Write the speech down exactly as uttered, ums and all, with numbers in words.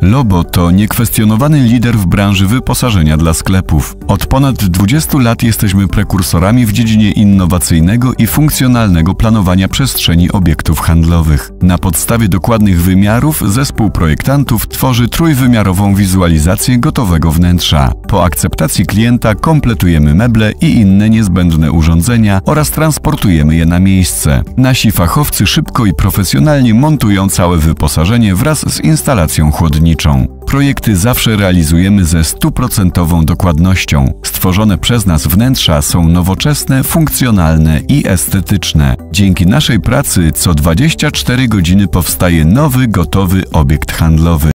Lobo to niekwestionowany lider w branży wyposażenia dla sklepów. Od ponad dwudziestu lat jesteśmy prekursorami w dziedzinie innowacyjnego i funkcjonalnego planowania przestrzeni obiektów handlowych. Na podstawie dokładnych wymiarów zespół projektantów tworzy trójwymiarową wizualizację gotowego wnętrza. Po akceptacji klienta kompletujemy meble i inne niezbędne urządzenia oraz transportujemy je na miejsce. Nasi fachowcy szybko i profesjonalnie montują całe wyposażenie wraz z instalacją chłodniczą. Projekty zawsze realizujemy ze stuprocentową dokładnością. Stworzone przez nas wnętrza są nowoczesne, funkcjonalne i estetyczne. Dzięki naszej pracy co dwadzieścia cztery godziny powstaje nowy, gotowy obiekt handlowy.